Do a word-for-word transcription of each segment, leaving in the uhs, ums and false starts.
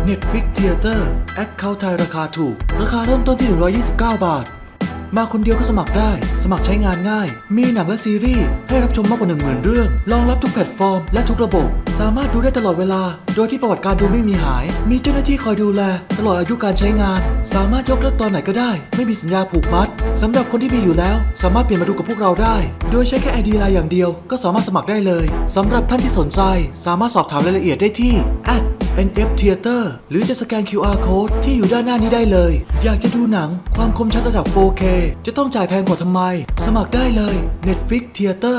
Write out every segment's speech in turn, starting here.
Netflix Theater แอคเคาท์ไทยราคาถูกราคาเริ่มต้นที่หนึ่งร้อยยี่สิบเก้าบาทมาคนเดียวก็สมัครได้สมัครใช้งานง่ายมีหนังและซีรีส์ให้รับชมมากกว่าหนึ่งหมื่นเรื่องรองรับทุกแพลตฟอร์มและทุกระบบสามารถดูได้ตลอดเวลาโดยที่ประวัติการดูไม่มีหายมีเจ้าหน้าที่คอยดูแลตลอดอายุการใช้งานสามารถยกเลิกตอนไหนก็ได้ไม่มีสัญญาผูกมัดสำหรับคนที่มีอยู่แล้วสามารถเปลี่ยนมาดูกับพวกเราได้โดยใช้แค่ ไอ ดี ไลน์ อย่างเดียวก็สามารถสมัครได้เลยสำหรับท่านที่สนใจสามารถสอบถามรายละเอียดได้ที่ แอท เอ็น เอฟ Theater หรือจะสแกน คิว อาร์ Code ที่อยู่ด้านหน้านี้ได้เลยอยากจะดูหนังความคมชัดระดับ โฟร์เค จะต้องจ่ายแพงกว่าทำไมสมัครได้เลย Netflix Theater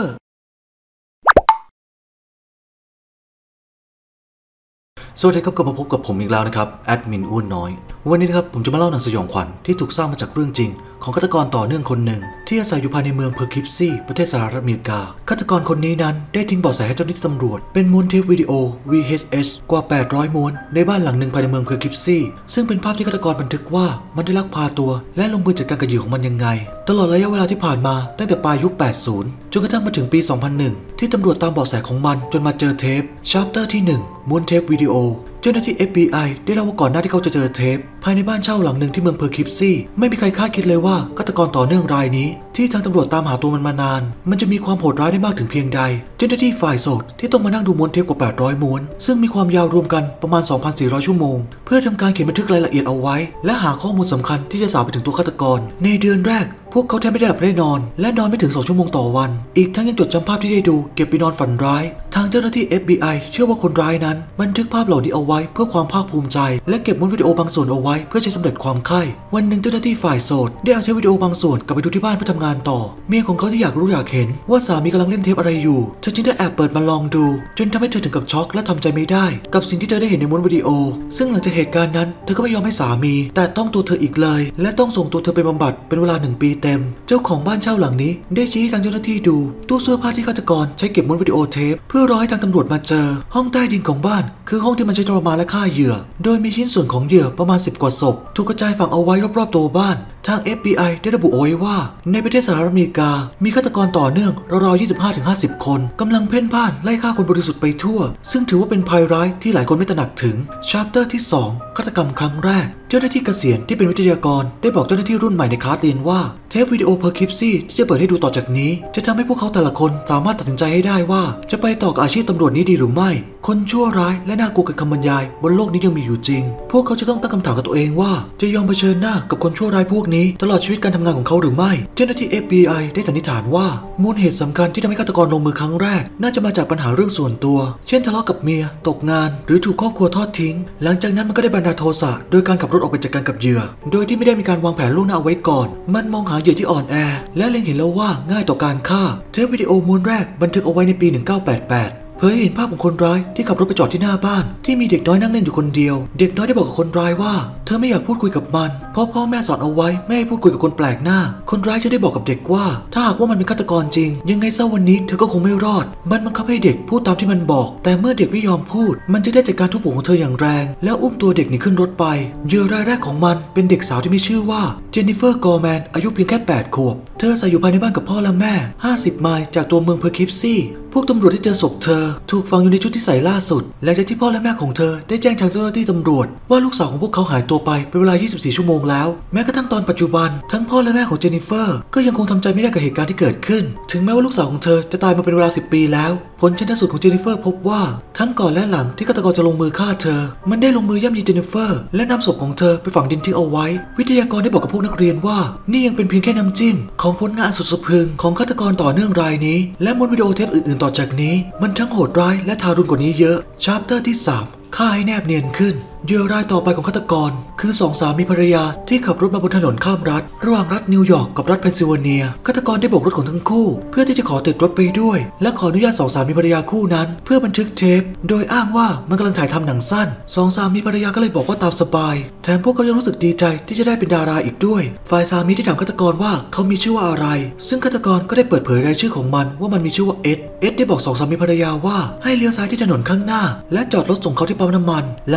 สวัสดีครับกลับมาพบกับผมอีกแล้วนะครับแอดมินอ้วนน้อยวันนี้นะครับผมจะมาเล่าหนังสยองขวัญที่ถูกสร้างมาจากเรื่องจริงของฆาตกรต่อเนื่องคนหนึ่งที่อาศัยอยู่ภายในเมืองเพอร์คิปซี่ประเทศสหรัฐอเมริกาฆาตกรคนนี้นั้นได้ทิ้งเบาะแสให้เจ้าหน้าที่ตำรวจเป็นม้วนเทปวิดีโอ วี เอช เอส กว่าแปดร้อยม้วนในบ้านหลังหนึ่งภายในเมืองเพอร์คิปซี่ซึ่งเป็นภาพที่ฆาตกรบันทึกว่ามันได้ลักพาตัวและลงมือจัดการกับเหยื่อของมันยังไงตลอดระยะเวลาที่ผ่านมาตั้งแต่ปลายยุคแปดสิบจนกระทั่งมาถึงปี สองพันหนึ่ง ที่ตำรวจตามเบาะแสของมันจนมาเจอเทป Chapter ที่หนึ่งม้วนเทปวิดีโอเจ้าหน้าที่ เอฟ บี ไอ ได้เล่าว่าก่อนหน้าที่เขาจะเจอเทปภายในบ้านเช่าหลังหนึ่งที่เมืองเพอร์คิปซี่ไม่มีใครคาดคิดเลยว่าฆาตกรต่อเนื่องรายนี้ที่ทางตำรวจตามหาตัวมันมานานมันจะมีความโหดร้ายได้มากถึงเพียงใดเจ้าหน้าที่ฝ่ายโสดที่ต้องมานั่งดูม้วนเทปกว่าแปดร้อยม้วนซึ่งมีความยาวรวมกันประมาณ สองพันสี่ร้อย ชั่วโมงเพื่อทำการเขียนบันทึกรายละเอียดเอาไว้และหาข้อมูลสำคัญที่จะสาวไปถึงตัวฆาตกรในเดือนแรกพวกเขาแทบไม่ได้หลับได้นอนและนอนไม่ถึงสองชั่วโมงต่อวันอีกทั้งยังจดจำภาพที่ได้ดูเก็บไปนอนฝันร้ายทางเจ้าหน้าที่ เอฟ บี ไอ เชื่อว่าคนร้ายนั้นบันทึกภาพเหล่านี้เอาไว้เพื่อความภาคภูมิใจและเก็บม้วนวิดีโอบางส่วนเอาไว้เพื่อใช้สำเร็จความใคร่วันหนึ่งเจ้าหน้าที่ฝ่ายโสดได้เอาเทปวิดีโอบางส่วนกลับไปดูที่บ้านเพื่อทำงานต่อเมียของเขาที่อยากรู้อยากเห็นว่าสามีกำลังเล่นเทปอะไรอยู่เธอจึงได้แอบเปิดมาลองดูจนทำให้เธอถึงกับช็อกและทำใจไม่ได้กับสิ่งที่เธอได้เห็นในม้วนวิดีโอซึ่งหลังจากเหตุการณ์นั้นเธอก็ไม่ยอมให้สามีแต่ต้องตัวเธออีกเลยและต้องส่งตัวเธอไปบำบัดเป็นเวลาหนึ่งปีเต็มเจ้าของบ้านเช่าหลังนี้ได้ชี้ให้ทางเจ้าหน้าที่ดูตู้เสื้อผ้าที่ฆาตกรใช้เก็บม้วนวิดีโอเทปเพื่อรอให้ทางตำรวจมาเจอห้องใต้ดินของบ้านคือห้องที่มันใช้ทรมานและฆ่าเหยื่อโดยมีชิ้นส่วนของเหยื่อประมาณสิบกว่าศพถูกกระจายฝังเอาไว้รอบๆตัวบ้านทาง เอฟ บี ไอ ได้ระบุเอาไว้ว่าในประเทศสหรัฐอเมริกามีฆาตกรต่อเนื่องราวๆ ยี่สิบห้าถึงห้าสิบ คนกำลังเพ่นพ่านไล่ฆ่าคนบริสุทธิ์ไปทั่วซึ่งถือว่าเป็นภัยร้ายที่หลายคนไม่ตระหนักถึง Chapter ที่สองฆาตกรรมครั้งแรกเจ้าหน้าที่เกษียณที่เป็นวิทยากรได้บอกเจ้าหน้าที่รุ่นใหม่ในคลาสเรียนว่าเทปวิดีโอเพอร์คิปซี่ที่จะเปิดให้ดูต่อจากนี้จะทำให้พวกเขาแต่ละคนสามารถตัดสินใจให้ได้ว่าจะไปต่อกับอาชีพตำรวจนี้ดีหรือไม่คนชั่วร้ายและน่ากลัวกันคำบรรยายบนโลกนี้ยังมีอยู่จริงพวกเขาจะต้องตั้งคำถามกับตัวเองว่าจะยอมเผชิญหน้ากับคนชั่วร้ายพวกนี้ตลอดชีวิตการทำงานของเขาหรือไม่เจ้าหน้าที่ เอฟ บี ไอ ได้สันนิษฐานว่ามูลเหตุสำคัญที่ทำให้ฆาตกรลงมือครั้งแรกน่าจะมาจากปัญหาเรื่องส่วนตัวเช่นทะเลาะกับเมียตกงานหรือถูกครอบครัวทอดทิ้งหลังจากนั้นมันก็ได้บันดาลโทสะโดยการขับรถออกไปจัดการกับเหยื่อโดยที่ไม่ได้มีการวางแผนล่วงหน้าเอาไว้ก่อนมันมองหาเหยื่อที่อ่อนแอและเล็งเห็นแล้วว่าง่ายต่อการฆ่าเทปวิดีโอม้วนแรกบันทึกเอาไว้ในปีหนึ่งพันเก้าร้อยแปดสิบแปดเผยให้เห็นภาพของคนร้ายที่ขับรถไปจอดที่หน้าบ้านที่มีเด็กน้อยนั่งเล่นอยู่คนเดียวเด็กน้อยได้บอกกับคนร้ายว่าเธอไม่อยากพูดคุยกับมันเพราะพ่อแม่สอนเอาไว้ไม่ให้พูดคุยกับคนแปลกหน้าคนร้ายจะได้บอกกับเด็กว่าถ้าหากว่ามันเป็นฆาตกรจริงยังไงซะวันนี้เธอก็คงไม่รอดมันบังคับให้เด็กพูดตามที่มันบอกแต่เมื่อเด็กไม่ยอมพูดมันจะได้จัดการทุบหัวของเธออย่างแรงแล้วอุ้มตัวเด็กหนีขึ้นรถไปเหยื่อรายแรกของมันเป็นเด็กสาวที่มีชื่อว่าเจนนิเฟอร์กอร์แมนอายุเพียงแค่แปดขวบเธออาศัยอยู่ภายในบ้านกับพ่อและแม่ห้าสิบไมล์จากตัวเมืองเพอร์คิปซี่พวกตำรวจที่เจอศพเธอถูกฝังอยู่ในชุดที่ใส่ล่าสุดหลังจากที่พ่อและแม่ของเธอได้แจ้งทางเจ้าหน้าที่ตำรวจว่าลูกสาวของพวกเขาหายตัวไปเป็นเวลายี่สิบสี่ชั่วโมงแล้วแม้กระทั่งตอนปัจจุบันทั้งพ่อและแม่ของเจนนิเฟอร์ก็ยังคงทำใจไม่ได้กับเหตุการณ์ที่เกิดขึ้นถึงแม้ว่าลูกสาวของเธอจะตายมาเป็นเวลาสิบปีแล้วผลชันสูตรของเจนนิเฟอร์พบว่าทั้งก่อนและหลังที่ฆาตกรจะลงมือฆ่าเธอมันได้ลงมือย่ำยีเจนนิเฟอร์และนำศพของเธอไปฝังดินทิ้งเอาไว้วิทยากรได้บอกกับพวกนักเรียนว่านี่ยังเป็นเพียงแค่น้ำจิ้มของผลงานสุดสะพรึงของฆาตกรต่อเนื่องรายนี้และม้วนวิดีโอเทปอื่นๆต่อจากนี้มันทั้งโหดร้ายและทารุณกว่านี้เยอะ Chapter ที่สามฆ่าให้แนบเนียนขึ้นเหยื่อรายต่อไปของฆาตกรคือสองสามีภรรยาที่ขับรถมาบนถนนข้ามรัฐระหว่างรัฐนิวยอร์กกับรัฐเพนซิลเวเนียฆาตกรได้โบกรถของทั้งคู่เพื่อที่จะขอติดรถไปด้วยและขออนุญาตสองสามีภรรยาคู่นั้นเพื่อบันทึกเทปโดยอ้างว่ามันกำลังถ่ายทำหนังสั้นสองสามีภรรยาก็เลยบอกว่าตามสบายแถมพวกเขายังรู้สึกดีใจที่จะได้เป็นดาราอีกด้วยฝ่ายสามีได้ถามฆาตกรว่าเขามีชื่อว่าอะไรซึ่งฆาตกรก็ได้เปิดเผยรายชื่อของมันว่ามันมีชื่อว่าเอ็ดเอ็ดได้บอกสองสามีภรรยาว่าให้เลี้ยวซ้ายที่ถนนข้างหน้าและจอดรถส่งเขาที่ปั๊มน้ำมันหลังเลี้ยวรถก็ไป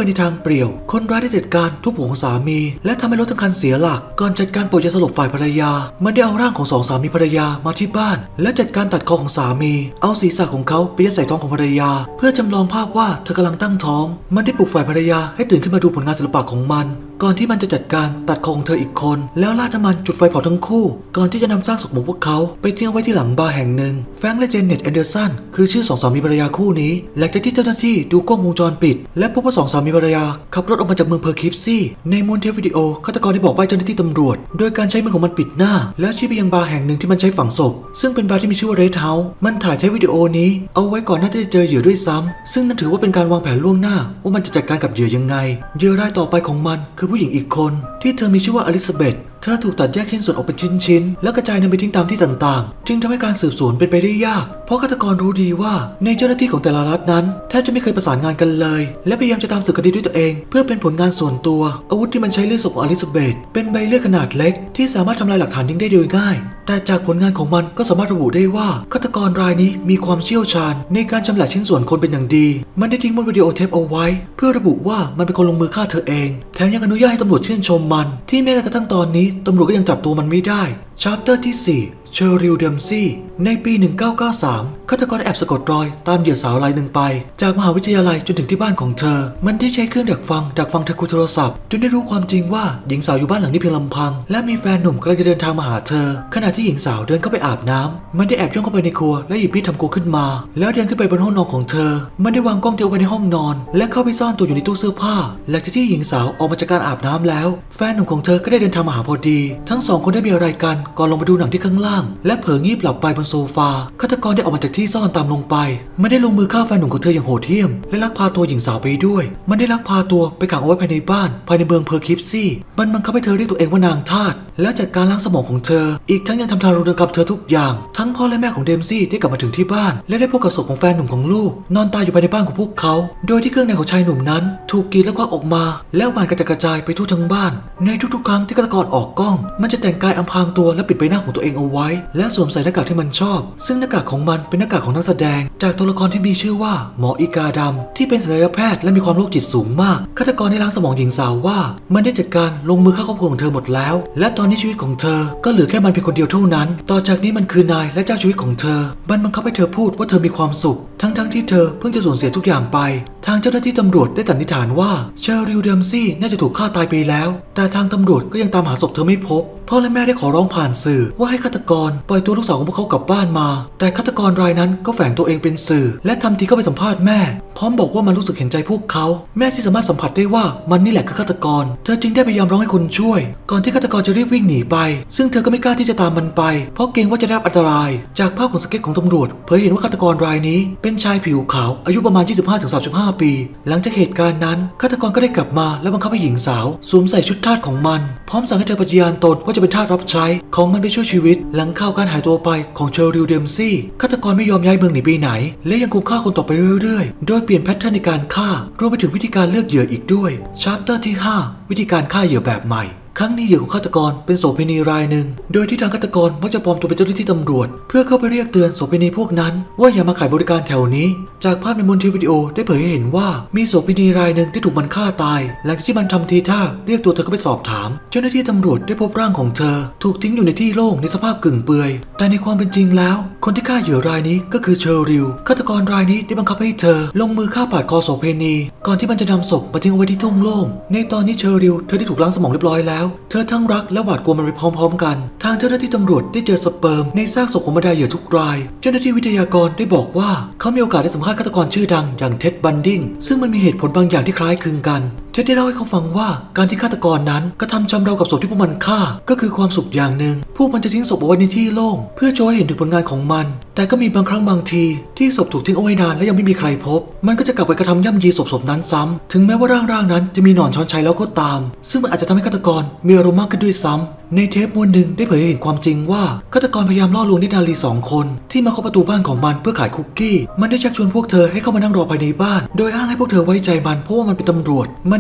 ไปในทางเปลี่ยวคนร้ายได้จัดการทุบหัวของสามีและทำให้รถทั้งคันเสียหลักก่อนจัดการปล่อยยาสลบฝ่ายภรรยามันได้เอาร่างของสองสามีภรรยามาที่บ้านและจัดการตัดคอของสามีเอาศีรษะของเขาไปยัดใส่ท้องของภรรยาเพื่อจำลองภาพว่าเธอกำลังตั้งท้องมันได้ปลุกฝ่ายภรรยาให้ตื่นขึ้นมาดูผลงานศิลปะของมันก่อนที่มันจะจัดการตัดคอของเธออีกคนแล้วราดน้ำมันจุดไฟเผาทั้งคู่ก่อนที่จะนำซากศพของพวกเขาไปทิ้งไว้ที่หลังบาร์แห่งหนึ่งแฟรงค์และเจนเน็ตแอนเดอร์สันคือชื่อสองสามีภรรยาคู่นี้หลังจากที่เจ้าหน้าที่ดูกล้องวงจรปิดและพบว่าสองสามีภรรยาขับรถออกมาจากเมืองเพอร์คิปซี่ในมวนเทปวิดีโอฆาตกรได้บอกใบ้เจ้าหน้าที่ตำรวจโดยการใช้มือของมันปิดหน้าแล้วชี้ไปยังบาร์แห่งหนึ่งที่มันใช้ฝังศพซึ่งเป็นบาร์ที่มีชื่อว่าเรดเฮาส์มันถ่ายใช้วิดีโอนี้เอาไว้ก่อนหน้าที่จะเจอเหยื่อด้วยซ้ำซึ่งนั่นถือว่าเป็นการวางแผนล่วงหน้าว่ามันจะจัดการกับเหยื่อยังไงเหยื่อรายต่อไปของมันคือผู้หญิงอีกคนที่เธอมีชื่อว่าอลิซาเบธเธอถูกตัดแยกชิ้นส่วนออกเป็นชิ้นๆแล้วกระจายนำไปทิ้งตามที่ต่างๆจึงทำให้การสืบสวนเป็นไปได้ยากเพราะฆาตกรรู้ดีว่าในเจ้าหน้าที่ของแต่ละรัฐนั้นแทบจะไม่เคยประสานงานกันเลยและพยายามจะตามสืบคดีด้วยตัวเองเพื่อเป็นผลงานส่วนตัวอาวุธที่มันใช้เลือดศพของอลิซาเบธเป็นใบเลือดขนาดเล็กที่สามารถทำลายหลักฐานทิ้งได้โดยง่ายแต่จากผลงานของมันก็สามารถระบุได้ว่าฆาตกรรายนี้มีความเชี่ยวชาญในการชำแหละชิ้นส่วนคนเป็นอย่างดีมันได้ทิ้งบนวิดีโอเทปเอาไว้เพื่อระบุว่ามันเป็นคนลงมือฆ่าเธอเองแถมยังอนุญาตให้ตำรวจชื่นชมมันที่แม้กระทั่งตอนนี้ตำรวจก็ยังจับตัวมันไม่ได้ชาร์เตอร์ที่สี่เชอริลเดมซี่ในปีหนึ่งเก้าเก้าสามฆาตกรแอบสะกดรอยตามเหยื่อสาวรายหนึ่งไปจากมหาวิทยาลัยจนถึงที่บ้านของเธอมันได้ใช้เครื่องดักฟังดักฟังเธอคุยโทรศัพท์จนได้รู้ความจริงว่าหญิงสาวอยู่บ้านหลังนี้เพียงลำพังและมีแฟนหนุ่มกำลังจะเดินทางมาหาเธอขณะที่หญิงสาวเดินเข้าไปอาบน้ำมันได้แอบย่องเข้าไปในครัวและหยิบมีดทำครัวขึ้นมาแล้วเดินขึ้นไปบนห้องนอนของเธอมันได้วางกล้องเดียวไว้ในห้องนอนและเข้าไปซ่อนตัวอยู่ในตู้เสื้อผ้าหลังจากที่หญิงสาวออกมาจากการอาบน้ำแล้วแฟนหนุ่มของเธอก็ได้เดินทางมาหาพอดีทั้งสองคนได้มีอะไรกันก่อนลงไปดูหนังที่ข้างล่างและเผลองีบหลับไปบนโซฟาฆาตกรได้ออกมาจากที่ซ่อนตามลงไปมันได้ลงมือฆ่าแฟนหนุ่มของเธออย่างโหดเหี้ยมและลักพาตัวหญิงสาวไปด้วยมันได้ลักพาตัวไปขังเอาไว้ภายในบ้านภายในเมืองเพอร์คิปซี่มันบังคับให้เธอเรียกตัวเองว่านางทาสและจัดการล้างสมองของเธออีกทั้งยังทำทารุณกรรมเธอทุกอย่างทั้งพ่อและแม่ของเดมซี่ได้กลับมาถึงที่บ้านและได้พบกับศพของแฟนหนุ่มของลูกนอนตายอยู่ภายในบ้านของพวกเขาโดยที่เครื่องในของชายหนุ่มนั้นถูกกรีดและควักออกมาแล้วบานกระจายกระจายไปทั่วทั้งบ้านในทุกๆครั้งที่ฆาตกรออกกล้องมันจะแต่งกายอำพรางตัวและปิดใบหน้าของตัวเองเอาไว้และสวมใส่หน้ากากที่มันชอบซึ่งหน้ากากของมันเป็นหน้ากากของนักแสดงจากตัวละครที่มีชื่อว่าหมออีกาดำที่เป็นศัลยแพทย์และมีความโรคจิตสูงมากฆาตกรได้ล้างสมองหญิงสาวว่ามันได้จัดการลงมือฆ่าครอบครัวของเธอหมดแล้วและตอนนี้ชีวิตของเธอก็เหลือแค่มันเพียงคนเดียวเท่านั้นต่อจากนี้มันคือนายและเจ้าชีวิตของเธอมันบังคับให้เธอพูดว่าเธอมีความสุขทั้งๆ ท, ที่เธอเพิ่งจะสูญเสียทุกอย่างไปทางเจ้าหน้าที่ตำรวจได้สันนิษฐานว่าเชอริลเดมซี่น่าจะถูกฆ่าตายไปแล้วแต่ทางตำรวจก็ยังตามหาศพเธอไม่พบพ่อและแม่ได้ขอร้องผ่านสื่อว่าให้ฆาตกรปล่อยตัวลูกสาวของพวกเขากลับบ้านมาแต่ฆาตกรรายนั้นก็แฝงตัวเองเป็นสื่อและทำทีเข้าไปสัมภาษณ์แม่พร้อมบอกว่ามันรู้สึกเห็นใจพวกเขาแม่ที่สามารถสัมผัสได้ว่ามันนี่แหละคือฆาตกรเธอจึงได้พยายามร้องให้คนช่วยก่อนที่ฆาตกรจะรีบวิ่งหนีไปซึ่งเธอก็ไม่กล้าที่จะตามมันไปเพราะเกรงว่าจะได้รับอันตรายจากภาพของสเก็ตของตำรวจเผยเห็นว่าฆาตกรรายนี้เป็นชายผิวขาวอายุประมาณ ยี่สิบห้าถึงสามสิบห้า ปีหลังจากเหตุการณ์นั้นฆาตกรก็ได้กลับมาและบังคับให้หญิงสาวสวมใส่ชุดทาสของมันพร้อมสั่งให้เธอปฏิญาณตนว่าจะเป็นทาสรับใช้ของมันไปช่วยชีวิตหลังข่าวการหายตัวไปของเชอริลเดมซี่ฆาตกรไม่ยอมย้ายเมืองหนีไปไหนและยังคงฆ่าคนต่อไปเรื่อยๆโดยเปลี่ยนแพทเทิร์นในการฆ่ารวมไปถึงวิธีการเลือกเหยื่ออีกด้วยชาร์เตอร์ที่ห้าวิธีการฆ่าเหยื่อแบบใหม่ครั้งนี้เหยื่อของฆาตกรเป็นโสเภณีรายหนึ่งโดยที่ทางฆาตกรมักจะปลอมตัวเป็นเจ้าหน้าที่ตำรวจเพื่อเข้าไปเรียกเตือนโสเภณีพวกนั้นว่าอย่ามาขายบริการแถวนี้จากภาพในมอนเทวิดีโอได้เผยให้เห็นว่ามีโสเภณีรายหนึ่งที่ถูกมันฆ่าตายหลังจากที่มันทำทีท่าเรียกตัวเธอเข้าไปสอบถามเจ้าหน้าที่ตำรวจได้พบร่างของเธอถูกทิ้งอยู่ในที่โล่งในสภาพกึ่งเปื่อยแต่ในความเป็นจริงแล้วคนที่ฆ่าเหยื่อรายนี้ก็คือเชอริลฆาตกรรายนี้ได้บังคับให้เธอลงมือฆ่าปาดคอโสเภณีก่อนที่มันจะนำศพมาทิ้งเอาไว้ที่ทุ่งโล่งในตอนนี้เชอริลเธอได้ถูกล้างสมองเรียบร้อยแล้วเธอทั้งรักและหวาดกลัวมันไปพร้อมๆกันทางเจ้าหน้าที่ตำรวจได้เจอสเปิร์มในซากศพของบรรดาเหยื่อทุกรายเจ้าหน้าที่วิทยากรได้บอกว่าเขามีโอกาสได้สัมภาษณ์ฆาตกรชื่อดังอย่างเท็ดบันดิงซึ่งมันมีเหตุผลบางอย่างที่คล้ายคลึงกันเท็ดได้เล่าให้เขาฟังว่าการที่ฆาตกรนั้นกระทำชำเรากับศพที่พวกมันฆ่าก็คือความสุขอย่างหนึ่งพวกมันจะทิ้งศพเอาไว้ในที่โล่งเพื่อโชว์ให้เห็นถึงผลงานของมันแต่ก็มีบางครั้งบางทีที่ศพถูกทิ้งเอาไว้นานและยังไม่มีใครพบมันก็จะกลับไปกระทำย่ำยีศพศพนั้นซ้ำถึงแม้ว่าร่างๆนั้นจะมีหนอนช้อนชัยแล้วก็ตามซึ่งมันอาจจะทำให้ฆาตกรมีอารมณ์มากขึ้นด้วยซ้ำในเทปมวลหนึ่งได้เผยให้เห็นความจริงว่าฆาตกรพยายามล่อลวงเนตรนารีสองคนที่มาเคาะประตูบ้านของมันเพื่อขายคุกกี้มันได้ชักชวนพวกเธอให้เข้ามานั่งรอภายในบ้านโดยอ้างให้พวกเธอไว้ใจมันเพราะว่ามันเป็นตำรวจมัน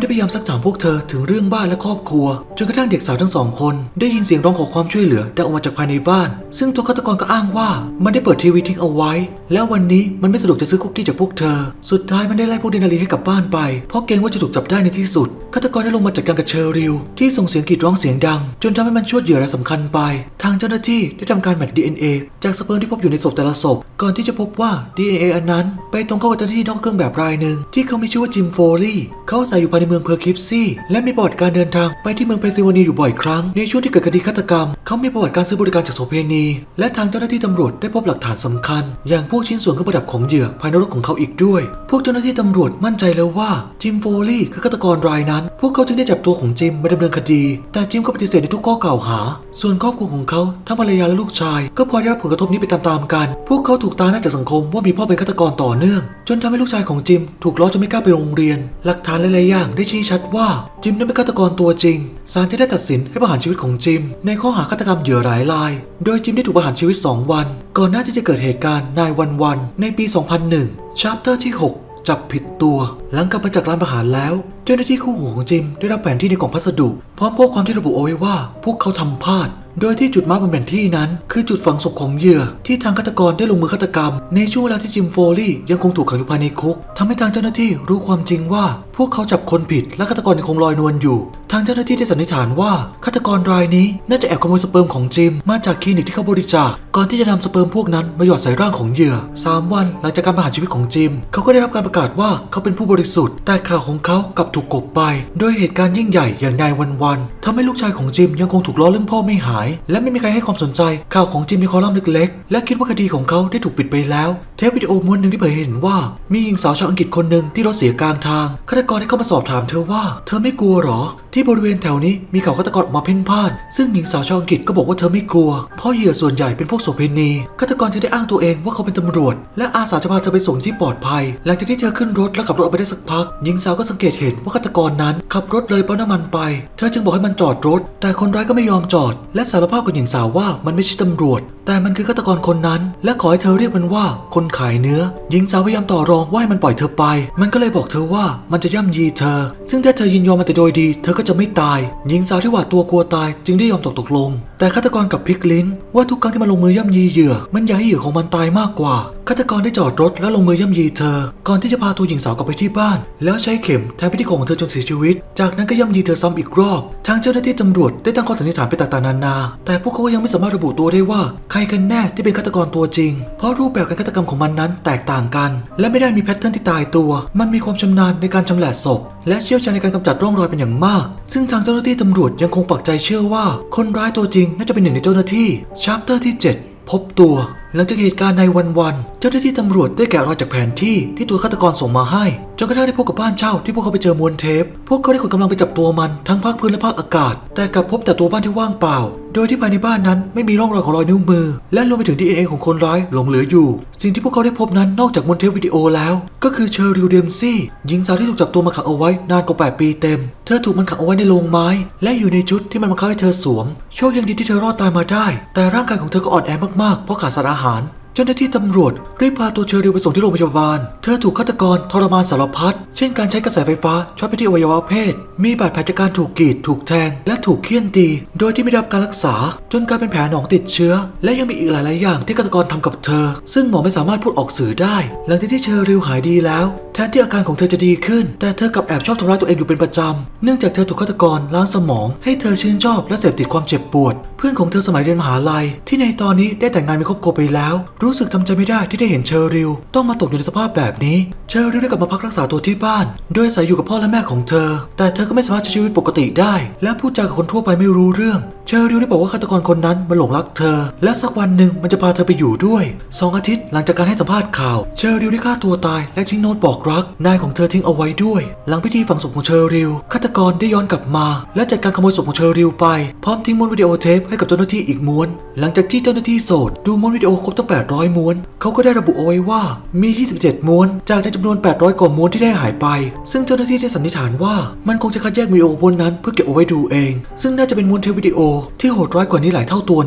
ได้พยายามซักถามพวกเธอถึงเรื่องบ้านและครอบครัวจนกระทั่งเด็กสาวทั้งสองคนได้ยินเสียงร้องขอความช่วยเหลือดังออกมาจากภายในบ้านซึ่งตัวฆาตกรก็อ้างว่ามันได้เปิดทีวีทิ้งเอาไว้แล้ววันนี้มันไม่สะดวกจะซื้อคุกกี้จากพวกเธอสุดท้ายมันได้ไล่พวกเดนารีให้กลับบ้านไปเพราะเกรงว่าจะถูกจับได้ในที่สุดฆาตกรได้ลงมาจัดการกับเชอริลที่ส่งเสียงกรีดร้องเสียงดังจนทำให้มันชวดเหยื่อรายสำคัญไปทางเจ้าหน้าที่ได้ทำการแมท ดี เอ็น เอ จากสเปิร์มที่พบอยู่ในศพแต่ละศพก่อนที่จะพบว่า ดี เอ็น เอ อันนั้นไปตรงเข้ากับเจ้าหน้าที่นอกเครื่องแบบรายหนึ่งที่เขามีชื่อว่าจิมโฟลีเขาอาศัยอยู่ภายในเมืองเพอร์คิปซี่และมีประวัติการเดินทางไปที่เมืองเพนซิลเวเนียอยู่บ่อยครั้งในช่วงที่เกิดคดีฆาตกรรมเขามีประวัติการซื้อบริการจากโสเภณีและทางเจ้าหน้าที่ตำรวจได้พบหลักฐานสำคัญอย่างพวกชิ้นส่วนเครื่องประดับของเหยื่อภายในรถของเขาอีกด้วยพวกเจ้าหน้าที่ตำรวจมั่นใจแล้วว่าจิมโฟลีคือฆาตกรรายนั้นพวกเขาจึงได้จับตัวของจิมมาดำเนินคดีแต่จิมก็ปฏิเสธในทุกข้อกล่าวหาส่วนครอบครัวของเขาทั้งภรรยาและลูกชายก็พลอยได้รับผลกระทบนี้ไปตามๆกันพวกเขาถูกตาหน้าจากสังคมว่ามีพ่อเป็นฆาตกรต่อเนื่องจนทำให้ลูกชายของจิมถูกล้อจนไม่กล้าไปโรงเรียนหลักฐานหลายๆอย่างได้ชี้ชัดว่าจิมนั้นเป็นฆาตกรตัวจริงศาลจะได้ตัดสินให้ประหารชีวิตของจิมในข้อหาฆาตกรรมเหยื่อหลายรายโดยจิมได้ถูกประหารชีวิตสองวันก่อนหน้าที่จะเกิดเหตุการณ์นายวันวันในปีสองพันหนึ่ง Chapter ที่หกจับผิดตัวหลังกลับมาจากร้านอาหารแล้วเจ้าหน้าที่คู่หูของจิมได้รับแผนที่ในกล่องพัสดุพร้อมข้อความที่ระบุเอาไว้ว่าพวกเขาทำพลาดโดยที่จุดมาร์กบนแผนที่นั้นคือจุดฝังศพของเหยื่อที่ทางฆาตกรได้ลงมือฆาตกรรมในช่วงเวลาที่จิมโฟลียังคงถูกขังอยู่ภายในคุกทำให้ทางเจ้าหน้าที่รู้ความจริงว่าพวกเขาจับคนผิดและฆาตกรยังคงลอยนวลอยู่ทางเจ้าหน้าที่ได้สันนิษฐานว่าฆาตกรรายนี้น่าจะแอบขโมยสเปิร์มของจิมมาจากคลินิกที่เขาบริจาคก่อนที่จะนำสเปิร์มพวกนั้นมาหยอดใส่ร่างของเหยื่อสามวันหลังจากการประหารชีวิตของจิมเขาก็ได้รับการประกาศว่าเขาเป็นผู้บริสุทธิ์แต่ข่าวของเขากลับถูกกลบไปโดยเหตุการณ์ยิ่งใหญ่อย่างนายวันวันทำให้ลูกชายของจิมยังคงถูกล้อเรื่องพ่อไม่หายและไม่มีใครให้ความสนใจข่าวของจิมในคอลัมน์เล็กๆและคิดว่าคดีของเขาได้ถูกปิดไปแล้วเทปวิดีโอม้วนหนึ่งที่เผยเห็นว่ามีหญิงสาวชาวอังกฤษคนหนึ่งที่รถเสียกลางทางฆาตกรได้เข้ามาสอบถามเธอว่าเธอไม่กลัวหรอที่บริเวณแถวนี้มีข่าวฆาตกรออกมาเพ่นพ่านซึ่งหญิงสาวชาวอังกฤษก็บอกว่าเธอไม่กลัวเพราะเหยื่อส่วนใหญ่เป็นพวกโสเภณีฆาตกรจึงได้อ้างตัวเองว่าเขาเป็นตำรวจและอาสาจะพาเธอไปส่งที่ปลอดภัยหลังจากที่เธอขึ้นรถและขับรถออกไปได้สักพักหญิงสาวก็สังเกตเห็นว่าฆาตกรนั้นขับรถเลยปั๊มน้ำมันไปเธอจึงบอกให้มันจอดรถแต่คนร้ายก็ไม่ยอมจอดและสารภาพกับหญิงสาวว่ามันไม่ใช่ตำรวจแต่มันคือฆาตกรคนนั้นและขอให้เธอเรียกมันว่าคนขายเนื้อหญิงสาวพยายามต่อรองว่าให้มันปล่อยเธอไปมันก็เลยบอกเธอว่ามันจะย่ำยีเธอซึ่งถ้าเธอยินยอมมาแต่โดยดีเธอก็จะไม่ตายหญิงสาวที่หวาดตัวกลัวตายจึงได้ยอมตกตกลงแต่ฆาตกรกับพลิกลิ้นว่าทุกครั้งที่มันลงมือย่ำยีเหยื่อมันอยากให้เหยื่อของมันตายมากกว่าฆาตกรได้จอดรถและลงมือย่ำยีเธอก่อนที่จะพาตัวหญิงสาวกลับไปที่บ้านแล้วใช้เข็มแทงไปที่คอของเธอจนเสียชีวิตจากนั้นก็ย่ำยีเธอซ้ำอีกรอบทางเจ้าหน้าที่ตำรวจได้ตั้งข้อสันนิษฐานไปต่างๆนานาแต่พวกเขาก็ยังไม่สามารถระบุตัวได้ว่าใครกันแน่ที่เป็นฆาตกรตัวจริงเพราะรูปแบบการฆาตกรรมของมันนั้นแตกต่างกันและไม่ได้มีแพทเทิร์นที่ตายตัวมันมีความชำนาญในการชำแหละศพและเชี่ยวชาญในการกำจัดร่องรอยเป็นอย่างมากซึ่งทางเจ้าหน้าที่ตำรวจยังคงปักใจเชื่อว่าคนร้ายตัวจริงน่าจะเป็นหนึ่งในเจ้าหน้าที่ Chapter ที่เจ็ดพบตัวหลังจากเหตุการณ์ในวันวันเจ้าหน้าที่ตำรวจได้แกะรอยจากแผนที่ที่ตัวฆาตกรส่งมาให้จนกระทั่งได้พบกับบ้านเช่าที่พวกเขาไปเจอมวลเทปพวกเขาได้ขนกำลังไปจับตัวมันทั้งภาคพื้นและภาคอากาศแต่กลับพบแต่ตัวบ้านที่ว่างเปล่าโดยที่ภายในบ้านนั้นไม่มีร่องรอยของรอยนิ้วมือและรวมไปถึง ดี เอ็น เอ ของคนร้ายหลงเหลืออยู่สิ่งที่พวกเขาได้พบนั้นนอกจากมวลเทปวิดีโอแล้วก็คือเชอริลเดมซี่หญิงสาวที่ถูกจับตัวมาขังเอาไว้นานกว่าแปดปีเต็มเธอถูกมันขังเอาไว้ในโรงไม้และอยู่ในชุดที่มันบังคับให้เธอสวมโชคยังดีที่เธอรอดตายมาได้แต่ร่างกายของเธอก็อ่อนแอมากๆเพราะขาดสารอาหารเจ้าหน้าที่ตำรวจรีบพาตัวเชอริลไปส่งที่โรงพยาบาลเธอถูกฆาตกรทรมานสารพัดเช่นการใช้กระแสไฟฟ้าช็อตไปที่อวัยวะเพศมีบาดแผลจากการถูกกรีดถูกแทงและถูกเฆี่ยนตีโดยที่ไม่ได้รับการรักษาจนกลายเป็นแผลหนองติดเชื้อและยังมีอีกหลายๆอย่างที่ฆาตกรทำกับเธอซึ่งหมอไม่สามารถพูดออกสื่อได้หลังจากที่เชอริลหายดีแล้วแทนที่อาการของเธอจะดีขึ้นแต่เธอกลับแอบชอบทำร้ายตัวเองอยู่เป็นประจำเนื่องจากเธอถูกฆาตกรล้างสมองให้เธอชื่นชอบและเสพติดความเจ็บปวดเพื่อนของเธอสมัยเรียนมหาลัยที่ในตอนนี้ได้แต่งงานมีครอบครัวไปแล้วรู้สึกทำใจไม่ได้ที่ได้เห็นเชอริลต้องมาตกอยู่ในสภาพแบบนี้เชอริลได้กลับมาพักรักษาตัวที่บ้านโดยอาศัยอยู่กับพ่อและแม่ของเธอแต่เธอก็ไม่สามารถใช้ชีวิตปกติได้และพูดจากับคนทั่วไปไม่รู้เรื่องเชอริลได้บอกว่าฆาตกรคนนั้นมันหลงรักเธอและสักวันหนึ่งมันจะพาเธอไปอยู่ด้วยสองอาทิตย์หลังจากการให้สัมภาษณ์ข่าวเชอริลได้ฆ่าตัวตายและทิ้งโน้ตบอกรักนายของเธอทิ้งเอาไว้ด้วยหลังพิธีฝังศพของเชอริลฆาตกรได้ย้อนกลับมาและจัดการขโมยศพของเชอริลไปพร้อมทิ้งม้วนวิดีโอเทปให้กับเจ้าหน้าที่อีกม้วนหลังจากที่เจ้าหน้าที่โสดดูม้วนวิดีโอครบทั้งแปดร้อยม้วนเขาก็ได้ระบุเอาไว้ว่ามียี่สิบเจ็ดม้วนจากในจำนวนแปดร้อยกว่าม้วนที่ได้หายไปซึ่งเจ้าหน้าที่ได้สันนิษฐานว่ามันคงจะคัดแยกวิดีโอม้วนนั้นเพื่อเก็บเอาไว้ดูเองซึ่งน่าจะเป็นม้วนเทปวิดีโอที่โหดร้ายกว่านี้หลายเท่าตัวนัก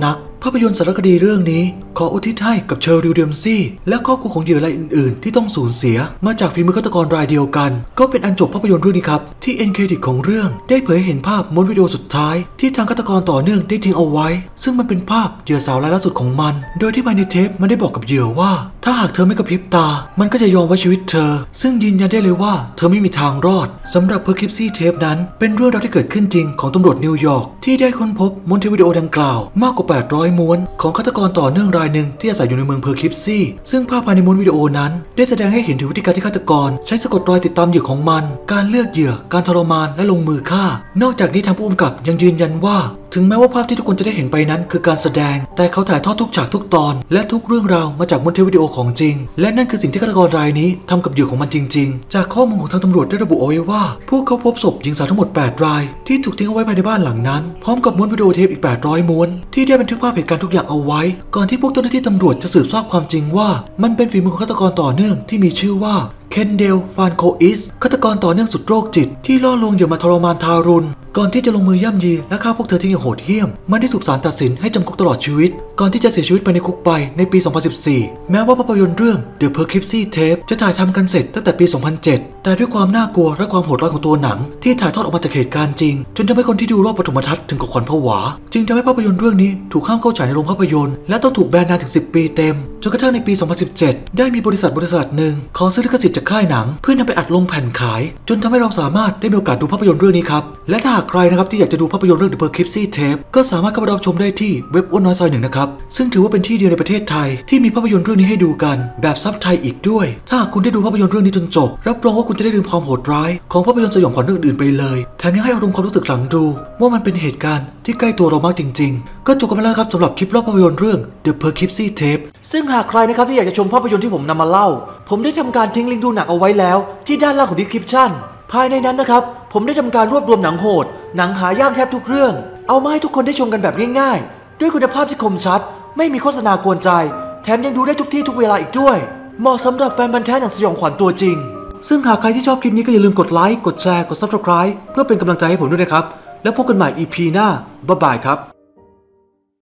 ภาพยนตร์สารคดีเรื่องนี้ขออุทิศให้กับเชอริล เดมซี่และครอบครัวของเหยื่อรายอื่นๆที่ต้องสูญเสียมาจากฝีมือฆาตกรรายเดียวกันก็เป็นอันจบภาพยนตร์เรื่องนี้ครับที่เอ็นเครดิตของเรื่องได้เผยเห็นภาพม้วนวิดีโอสุดท้ายที่ทางฆาตกรต่อเนื่องได้ทิ้งเอาไว้ซึ่งมันเป็นภาพเหยื่อสาวรายล่าสุดของมันโดยที่ภายในเทปมันได้บอกกับเหยื่อว่าถ้าหากเธอไม่กระพริบตามันก็จะยอมไว้ชีวิตเธอซึ่งยืนยันได้เลยว่าเธอไม่มีทางรอดสำหรับเพอร์คิปซี่เทปนั้นเป็นเรื่องราวที่เกิดขึ้นจริงของตำรวจนิวยอร์กที่ได้ค้นพบม้วนเทปวิดีโอดังกล่าวมากกว่าแปดร้อยม้วนของฆาตกรต่อเนื่องรายหนึ่งที่อาศัยอยู่ในเมืองเพอร์คิปซี่ซึ่งภาพภายในม้วนวิดีโอนั้นได้แสดงให้เห็นถึงวิธีการที่ฆาตกรใช้สะกดรอยติดตามเหยื่อของมันการเลือกเหยื่อการทรมานและลงมือฆ่านอกจากนี้ทางผู้กำกับยังยืนยันว่าถึงแม้ว่าภาพที่ทุกคนจะได้เห็นไปนั้นคือการแสดงแต่เขาถ่ายทอดทุกฉากทุกตอนและทุกเรื่องราวมาจากม้วนเทปวิดีโอของจริงและนั่นคือสิ่งที่ฆาตกรรายนี้ทำกับเหยื่อของมันจริงๆจากข้อมูลของทางตำรวจได้ระบุเอาไว้ว่าพวกเขาพบศพหญิงสาวทั้งหมดแปดรายที่ถูกทิ้งเอาไว้ภายในบ้านหลังนั้นพร้อมกับม้วนวิดีโอเทปอีกแปดร้อยม้วนที่ได้บันทึกภาพเหตุการณ์ทุกอย่างเอาไว้ก่อนที่พวกเจ้าหน้าที่ตำรวจจะสืบทราบความจริงว่ามันเป็นฝีมือของฆาตกรต่อเนื่องที่มีชื่อว่าเคนเดล ฟานโคอิสฆาตกรต่อเนื่องสุดโรคจิตที่ล่อลวงเหยื่อมาทรมานทารุณก่อนที่จะลงมือย่ำยีและฆ่าพวกเธอทิ้งอย่างโหดเหี้ยมมันได้ถูกศาลตัดสินให้จำคุกตลอดชีวิตก่อนที่จะเสียชีวิตภายในคุกไปในปี สองพันสิบสี่ แม้ว่าภาพยนตร์เรื่อง The Poughkeepsie Tape จะถ่ายทำกันเสร็จตั้งแต่ปี สองพันเจ็ด แต่ด้วยความน่ากลัวและความโหดร้ายของตัวหนังที่ถ่ายทอดออกมาจากเหตุการณ์จริงจนทำให้คนที่ดูรอบปฐมทัศน์ถึงกับขวัญผวาจึงทำให้ภาพยนตร์เรื่องนี้ถูกห้ามเข้าฉายในโรงภาพยนตร์และต้องถูกแบนนานถึงสิบปีเต็มจนกระทั่งในปี สองพันสิบเจ็ด ได้มีบริษัทบริษัทหนึ่งขอซื้อลิขสิทธิ์จากค่ายหนังเพื่อนำไปอัดลงแผ่นขายจนทำให้เราสามารถได้มีโอกาสดูภาพยนตร์เรื่องนี้ครับและถ้าหากใครนะครับที่อยากจะดูภาพยนตร์เรื่อง The Poughkeepsie Tape ก็สามารถเข้าไปรับชมได้ที่เว็บอ้วนน้อยซอยหนึ่งนะครับซึ่งถือว่าเป็นที่เดียวในประเทศไทยที่มีภาพยนตร์เรื่องนี้ให้ดูกันแบบซับไทยอีกด้วยถ้าหากคุณได้ดูภาพยนตร์เรื่องนี้จนจบรับรองว่าคุณจะได้ลืมความโหดร้ายของภาพยนตร์สยองขวัญเรื่องอื่นไปเลยแถมยังให้อารมณ์ความรู้สึกหลังดูว่ามันเป็นเหตุการณ์ที่ใกล้ตัวเรามากจริงๆก็จบกันไปแล้วครับสำหรับคลิปเล่าภาพยนตร์เรื่อง The Poughkeepsie Tape ซึ่งหากใครนะครับที่อยากจะชมภาพยนตร์ที่ผมนำมาเล่าผมได้ทำการทิ้งลิงก์ดูหนังเอาไว้แล้วที่ด้านล่างของ description ภายในนั้นนะครับผมได้ทำการรวบรวมหนังโหดหนังหายากแทบทุกเรื่องเอามาให้ทุกคนได้ชมกันแบบง่ายๆด้วยคุณภาพที่คมชัดไม่มีโฆษณากวนใจแถมยังดูได้ทุกที่ทุกเวลาอีกด้วยเหมาะสำหรับแฟนพันธุ์แท้หนังสยองขวัญตัวจริงซึ่งหากใครที่ชอบคลิปนี้ก็อย่าลืมกดไลค์กดแชร์กด ซับสไครบ์ เพื่อเป็นกำลังใจให้ผมด้วยนะครับแล้วพบกันใหม่ อี พี หน้าบ๊ายบายครับ